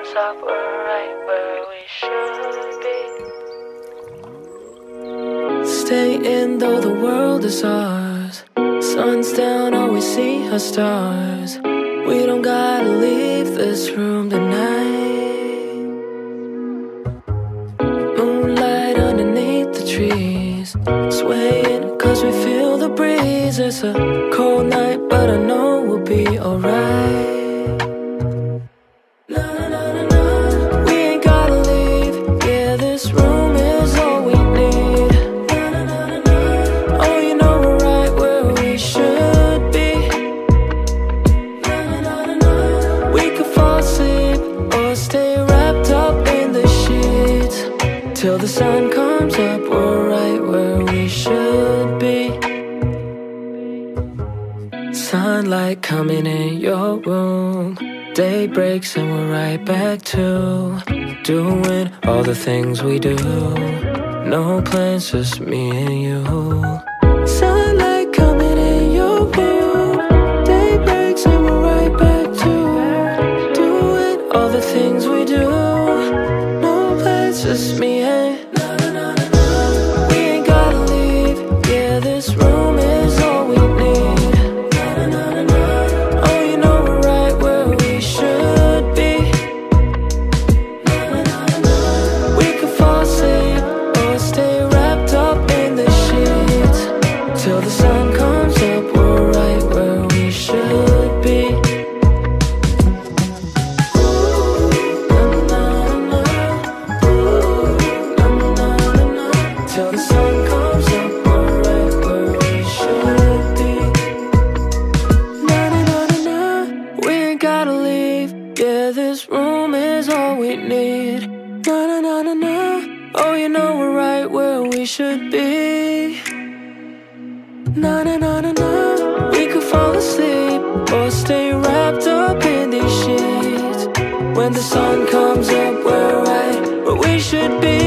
comes up, we're right where we should be. Staying though the world is ours. Sun's down, all we see are stars. We don't gotta leave this room tonight. Moonlight underneath the trees, swaying cause we feel the breeze. It's a cold night, but I know we'll be alright. We ain't gotta leave, yeah, this room is all we need. Oh, you know we're right where we should be. We could fall asleep or stay wrapped up in the sheets. Till the sun comes up, we're right where we should be. Sunlight coming in your room. Day breaks and we're right back to doing all the things we do. No plans, just me and you. Sunlight coming in your room. Day breaks and we're right back to doing all the things we do. No plans, just me and you. We ain't gotta leave, yeah, this room is all we need. Oh, you know we're right where we should be. We could fall asleep or stay wrapped up in the sheets. Till the sun comes up, we're right where we should be. Till the sun comes up, we're right where we should be. Na-na-na-na-na. We ain't gotta leave, yeah, this room is all we need. Na-na-na-na-na. Oh, you know we're right where we should be. Na-na-na-na-na. We could fall asleep or stay wrapped up in these sheets. When the sun comes up, we're right where we should be.